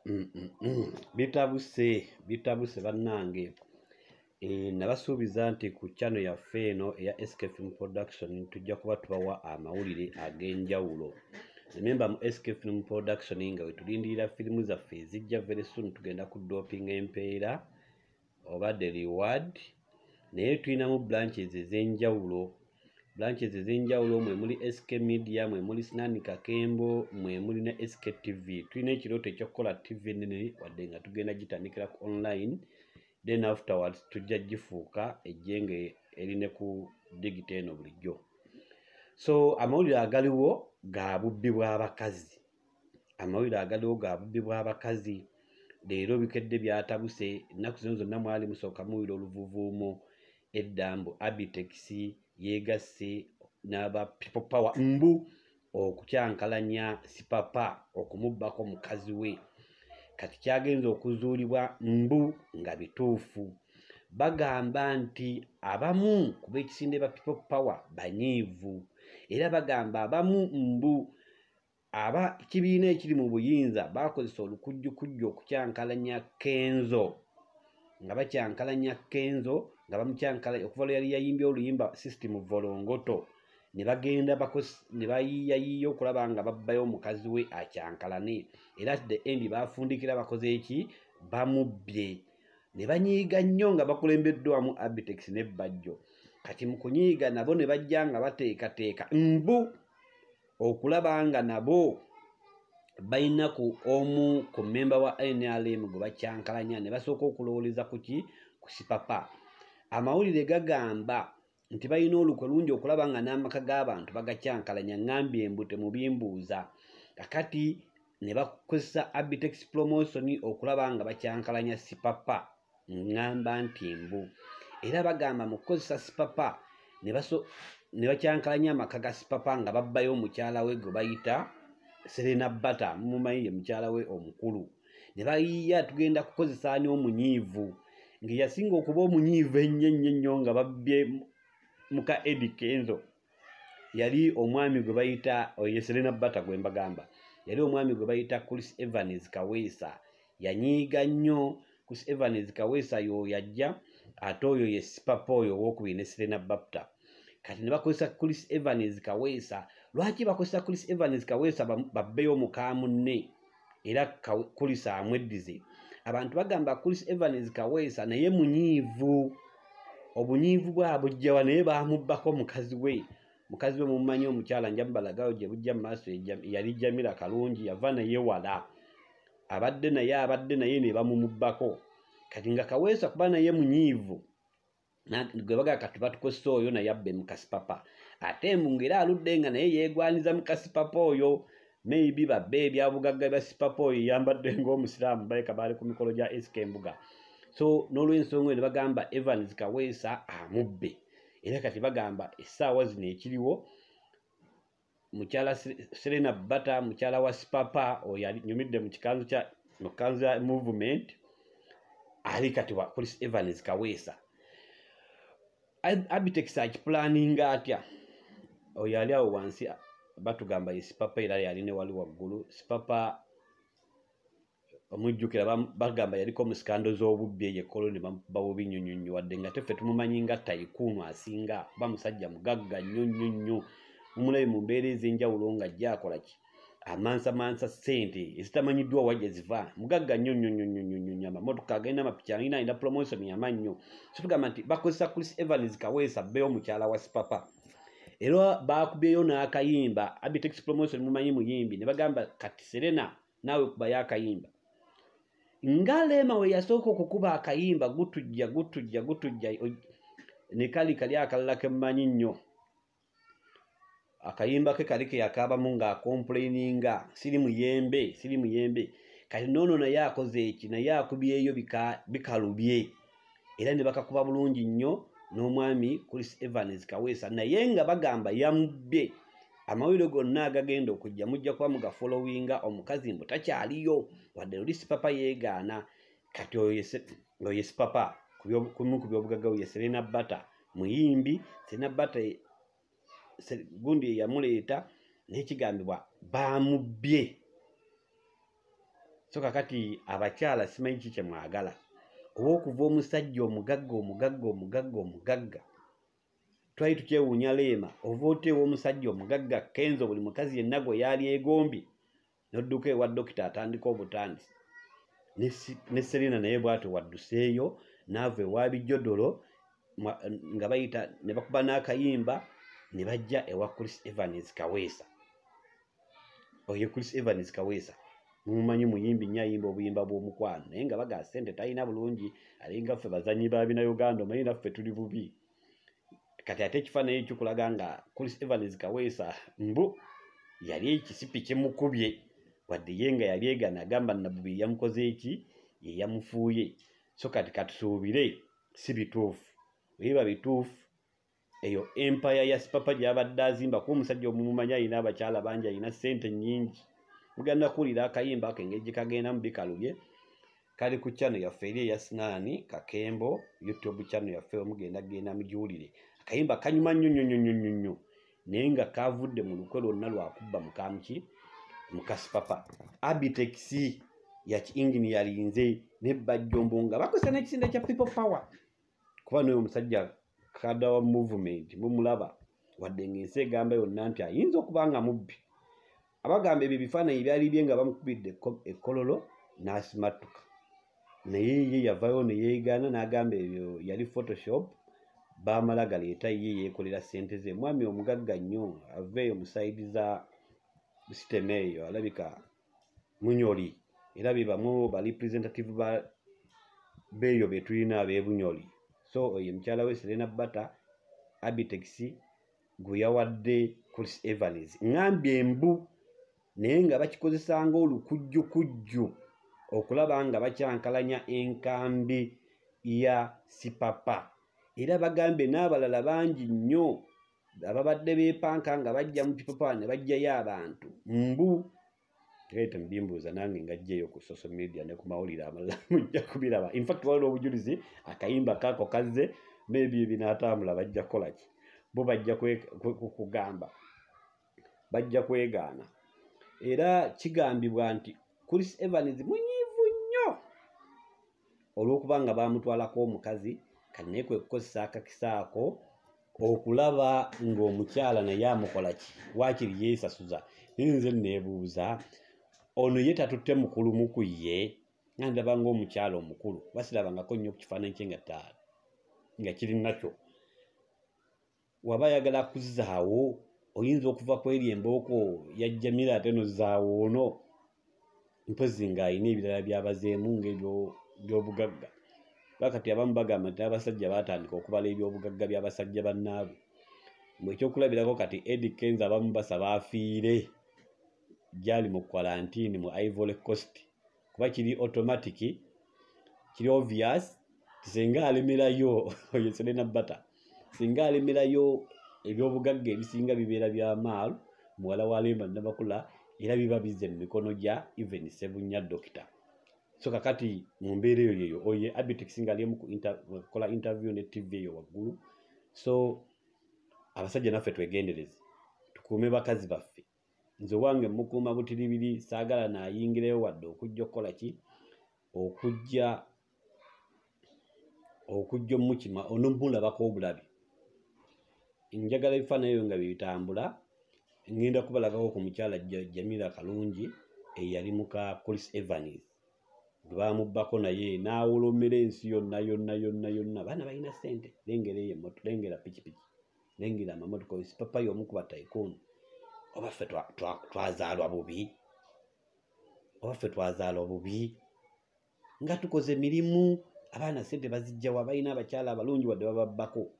Bitabuse bannange. Nabasuubiza nti ku channel yaffe eno eya SK Film Production tujja kuba tubawa amawulire ag'enjawulo. Remember mu SK Film Production nga we tulindirira firimu zaffe ezijja very soon tugenda ku doping empeera oba The Reward. Naye tulinamu branches ez'enjawulo. Mwe muli SK Media, mwe muli Sinani Kakembo, mwe muli ne SK TV. Tulina ekirooto eky'okukola TV nene wadde nga tugenda gitandikira ku online. Then afterwards tujja gifuuka ejjenge erine ku digital eno bulijjo. So amawulire agaliwo ga bubbi bw'abakazi. Leero bikedde byatabuse, ennaku zino zonna mwali musooka muwulira oluvuuvuumo eddambo Abitex yeegasse n'aba People Power mbu okukyankalanya Sipapa okumubbako mukazi we. Kati kyagenza okuzuulibwa mbu nga bituufu. Bagamba nti abamu ku b'ekisinde ba People Power banyiivu. Era bagamba abamu mbu kibiina ekiri mu buyinza bakozesa olukujjukujju okukyankalanya Kenzo. Nga bakyankalanya Kenzo, nga bamukyankalanya okuva lwe yali yayimbye oluyimba System Volongoto. Ne bagenda ne bayiiyayiiya okulaba nga babbayo omukazi we akyankalane. Era at the end bafundikira bakoze eki? Bamubbye. Ne banyiiga nnyo nga bakulembeddwamu Abitex ne Bajjo. Kati mu kunyiiga nabo ne bajja nga bateekateeka mbu okulaba nga nabo balina omu ku memba wa NRM gwe bakyankalanya ne basooka okulowooleza ku ki? Ku Sipapa. Amawulire gagamba nti balina olukwe lungi okulaba nga n'amaka g'abantu bagakyankalanya. Ngambye mbu temubimbuuza. Kakati ne bakozesa Abitex promotion okulaba nga bakyankalanya Sipapa. Ngamba nti mbu. Era bagamba mu kukozesa Sipapa ne bakyankalanya amaka ga Sipapa nga babbayo omukyala we gwe bayita Serena Bata, mumumanyi ye mukyala we omukulu. Ne bayiiya tugenda kukozesa ani omunyiivu. Ng'eyasinga okuba omunyiivu ennyo nga babbye muka Eddie Kenzo yali omwami gwe bayita oye Serena Bata gwe mbagamba. Yali omwami gwe bayita Chris Evans Kaweesa. Yanyiiga nnyo Chris Evans Kaweesa yo yajja ate oyo ye Sipapa oyo owokubiri ne Serena Bata. Kati ne bakozesa Chris Evans Kaweesa. Lwaki bakozesa Chris Evans Kaweesa babbeyo muka munne era Chris amweddize? Abantu bagamba Chris Evans Kaweesa naye munyiivu. Obunyiivu bwabujjawa naye bamubbako mukazi we. Mukazi we mumumanyi omukyala Njambalagayo gye bujja mu maaso yali Jamila Kalungi yava naye wala. Abadde naye ne bamumubbako. Kati nga Kaweesa kuba naye munyiivu gwe baga kati batukozesa oyo naye abbe muka Sipapa. Ate mbu era aludde nga naye yeegwaniza muka Sipapa oyo. Maybe babbe ebyabugagga bya Sipapa oyo yambadde ng'omusiraamu baleka baali ku mikolo gya SK Mbuga. So n'olw'ensonga ne bagamba Evans Kaweesa amubbe. Era kati bagamba essaawa zino ekiriwo mukyala Serena Bata mukyala wa Sipapa oyo anyumidde mu kikanzu ya movement ali kati wa Chris Evans Kaweesa. Abitex akipulaninga atya? Oyo ali awo wansi batugamba ye Sipapa era yali ne wali waggulu. Sipapa omujjukira bagamba yaliko mu skando z'obubbi ye koloni babubi nnyonnyonnyo wadde nga teffe tumumanyi nga Taikuno asinga kuba musajja mugagga nnyo. Mumulabe mu mbeera ez'enjawulo nga ajja akola ki? Amansa ssente ezitamanyiddwa wa gye ziva. Mugagga nnyo. Amamotoka agenda amapiki alina promotion y'amannyo. So tugamba nti bakozesa Chris Evans Kaweesa abbeyo mukyala wa Sipapa. Era baakubyeyo n'akayimba Abitex promotion mumanyi muyimbi ne bagamba kati Serena naawe kubayo akayimba. Nga Lema we yasooka okukuba akayimba gutujja ne kali akalala ke mmanyi nnyo. Akayimba ke kali ke yakaabamu ng'akomplaininga siri muyembe. Kati noono naye akoze eki? Naye akubyeyo bikalubye. Era ne bakakuba bulungi nnyo n'omwami Chris Evans Kaweesa naye nga bagamba yamubbye. Amawulire gonna agagenda okujja mujja kuba mugafollowinga omukazi mbu takyaliyo wadde luli Sipapa yeegaana. Kati oyo ye Sipapa kumu ku byobugagga ye Serena Bata muyimbi. Serena Bata gundi yamuleeta n'ekigambibwa bamubbye. so kakati abakyala simanyi kiki mwagala oba okuva omusajja omugagga twali tukyewuunya leema ova oteewa omusajja omugagga Kenzo buli mukazi yenna gwe yali egombi nodduka ewa dokita atandika obutandisi ne Serena naye bw'atyo wadduseeyo n'ava ewa bijodolo nga bayita ne bakuba n'akayimba ne bajja ewa Chris Evans Kaweesa. Oye Chris Evans Kaweesa mumumanyi muyimbi nnyo ayimba obuyimba bw'omukwano naye nga baga ssente talina bulungi alinga ffe bazanyi ba bina Uganda omanyi naffe tuli bubi. Kati ate ekifaananyi kikulaga nga Chris Evans Kaweesa mbu yali ekisipi kimukubye wadde ye nga yali egaana agamba Nabbubi yamukoze eki ye yamufuuye. So kati katusuubire si bituufu biba bituufu eyo empire ya Sipapa gy'abadde azimba kuba omusajja omumumanyi alina abakyala bangi alina ssente nnyingi. Mugenda kuwulira akayimba ako engeri gye kagenda mu bikalubye kali ku channel yaffe eri eya Sinaani Kakembo YouTube channel yaffe omugenda genda mugiwulire. Akayimba kanyuma nnyo naye nga kavudde mu lukwe lwonna lwakubba mukamuki muka Sipapa. Abitex ya ki-ingini yalinze ne Bajjombo nga bakosa n'ekisinde kya People Power kuba n'oyo omusajja kada wa movement mumulaba wadde ng'ensi egamba yonna nti ayinza okuba nga mubbi. Abagamba ebyo ebifaananyi byali bye nga bamukubidde ekkololo n'asimattuka naye ye yavayo ne yeegaana n'agamba ebyo yali photoshop baamala galeeta ye yeekolera ssente ze. Mwami omugagga nnyo aveeyo mu sayidi za siteme eyo alabika Munyoli era bebamu ba representative beeyo be tulina ab'Ebunyoli. So oyo mukyala we Serena Bata Abitex gwe yawadde Chris Evans ngambye embu naye nga bakikozesa ng'olukujjukujju okulaba nga bakyankalanya enkambi ya Sipapa. Era bagambe n'abalala bangi nnyo ababadde beepanka nga bajja mu People Power ne bajjayo abantu mbu Great mbimbuuza nange ngajjeyo ku social media ne ku mawulire amalala mujja kubiraba. In fact waliwo obujulizi akayimba kaako kazze maybe ebinaatambula bajja kukola ki bo bajja kugamba bajja kwegaana. Era kigambibwa nti Chris Evans munyiivu nnyo olw'okuba nga baamutwalako omukazi kati naye kwe kukozesa akakisaako okulaba ng'omukyala naye amukola ki waakiri yeesasuza. Nze neebuuza ono ye tatutte mukulu muku ye nga ndaba ng'omukyala omukulu basirabangako nnyo ku kifaananyi kye nga kiri nakyo. Waba ayagala kuzzaawo oyinza okuva ku eri embooko yajjamira ate nozzaawo ono mpozi ng'alina ebirala byabazeemu ng'ebyobugagga. Bakati abamu bagamba nti abasajja baatandika okubala ebyobugagga by'abasajja bannaabwe. Mbwe ekyokulabirako kati Eddie Kenzo abamu basaba afiire gyali mu quarantine mu Ivory Coast kuba kiri automatic kiri obvious singa alemerayo oyo Serena Bata singa alemerayo ebyobugagga ebisinga bibeera by'amaalo muwala wa Lemba Nabakula era biba bizze mu mikono gya even Ssebunya Dokita. So kakati mu mbeera eyo oye Abitex nga ali mu kukola interview ne TV eyo waggulu. So abasajja naffe twegendereze tukuume bakazi baffe. Nze wange mukuuma butiribiri saagala naayingireyo wadde okujja okukola ki okujja omukima onomulabako obulabi. Njagala ebifaananyi ebyo nga bitambula ngenda kubalagako ku mukyala Jamila Kalungi eyali muka Chris Evans gwe baamubbako naye n'awolomera ensi yonna baana balina ssente. Lengera eyo emmoto lengera pikipiki lengera amamotoka Sipapa y'omu ku batayikooni. Oba ffe twazaalwa bubi nga tukoze mirimu abaana ssente bazijjawa balina abakyala abalungi wadde bababbako.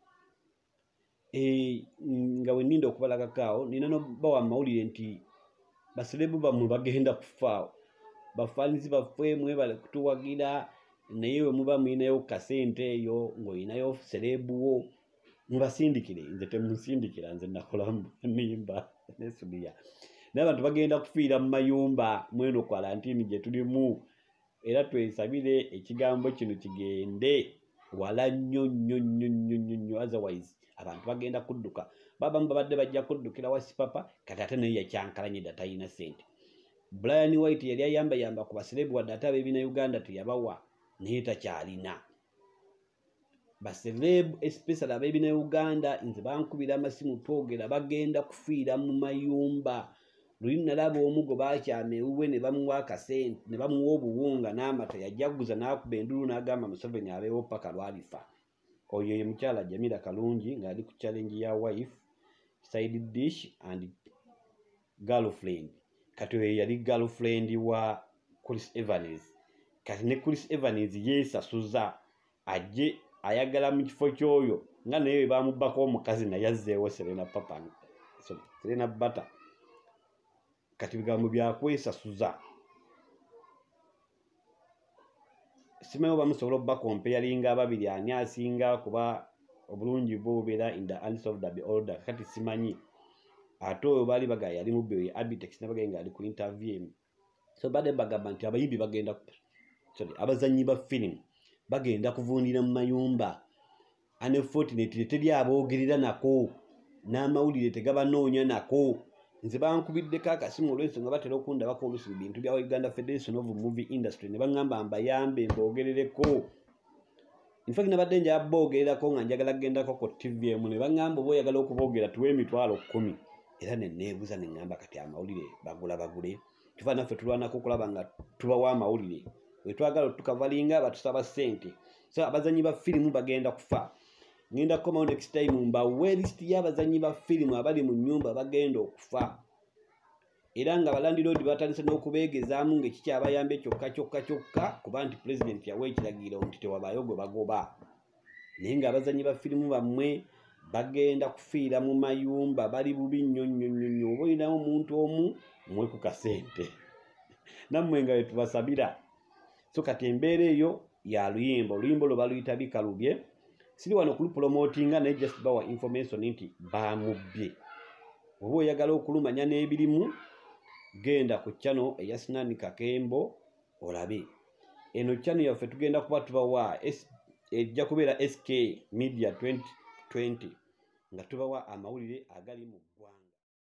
Nga we nninda okubalagako awo nina nobawa mawulire nti baserebu bammwe bagenda kufaawo. Bafaanizi baffe mwebale kutuwagira naye we muba mulinayo kasente eyo ng'olinayo serebuwo mubasindikire. Nze temunsindikira nze nakolamu nimba nesubiya n'abantu bagenda kufiira mu mayumba mweno quarantine gye tulimu. Era twesabire ekigambo kino kigende wala nnyo otherwise abantu bagenda kudduka. Babamu babadde bajja kuddukira wa Sipapa kati ate naye yakyankalanye dda talina ssente. Brian White yali ayamba ku baserebu wadde ate ab'ebiina Uganda teyabawa naye takyalina. Baserebu especially ab'ebiina Uganda nze bankubira amasimu twogera bagenda kufiira mu mayumba. Luli nalaba omu gwe bakyama ewuwe ne bamuwa akasente ne bamuwa obuwunga n'amata yajjaguza n'akuba endulu n'agamba Museveni abeewo paka lwalifa. Oyo ye mukyala Jamila Kalungi ng'ali ku challenge ya wife, side dish and girlfriend. Kati oyo yali girlfriend wa Chris Evans. Kati ne Chris Evans yeesasuza ajje ayagala mu kifo ky'oyo nga naye bamubbako omukazi naye azzeewo Serena Papa. Serena Bata. Kati bigambo byakwesasuza. Simanyi oba musobola obbakompeyalinga ababiri ani asinga kuba obulungi bubeera in the hands of the beholder. Kati simanyi ate oyo baali bagaya yali mubbi we Abitex nabagaye ng'ali ku interview. So badde bagamba nti abayimbi bagenda abazannyi ba firimu bagenda kuvuunira mu mayumba. Unfortunately teri aboogerera nako n'amawulire tegabanoonya nako. Nze bankubiddeko akasimu olw'ensonga batera okundabako oluusi bintu bya Uganda Federation of Movie Industry ne baŋŋamba mbayambe mboogerereko. In fact nabadde njagala boogererako nga njagala kugendako ku TV emu ne baŋŋamba oba oyagala okuboogera tuwe emitwalo 10. Era ne neebuuza ne ŋŋamba kati amawulire bagule tuva naffe tulwanako okulaba nga tubawa amawulire we twagala tukavalinga batusaba ssente. So abazannyi ba firimu bagenda kufa. Ngenda kukomawo next time mbawe list y'abazannyi ba firimu abali mu nnyumba bagenda okufa. Era nga balandiroodi batandise n'okubeegezaamu ng'ekikyabayambe kyokka kuba nti president yawa ekiragiro nti tewabaayo gwe bagoba. Naye ng'abazannyi ba firimu bammwe bagenda kufiira mu mayumba bali bubi nnyo. Oba olinawo omuntu omu mwe ku kasente nammwe nga wetubasabira. So kati embeera eyo ya luyimba. Oluyimba olwo baluyita bikalubye. Siri wano kulupromotinga naye just bawa information nti bamubbye. Oba oyagala okulumanya n'ebirimu genda ku channel eya Sinani Kakembo olabe. Eno channel yaffe tugenda kuba tubawa ejja kubeera SK Media 2020 nga tubawa amawulire agali mu ggwanga.